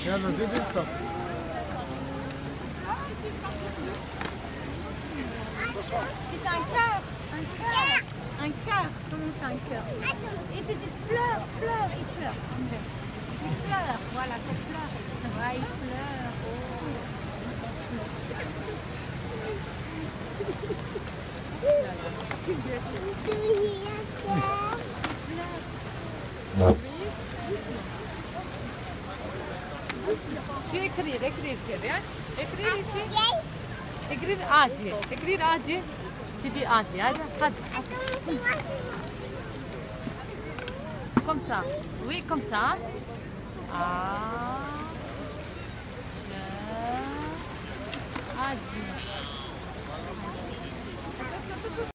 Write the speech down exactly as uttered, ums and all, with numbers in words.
يلا زيد الصف. C'est un cœur, un cœur, un cœur. Comment on fait un cœur? Et c'est des fleurs, fleurs, il pleure. Il pleure, voilà, ça pleure. Ouais, il pleure. Tu écris, écris, chérie. Écris ici. Écrire Adji. Écrire Adji. Tu dis Adji. Adji. Comme ça. Oui, comme ça. Ah. Adji.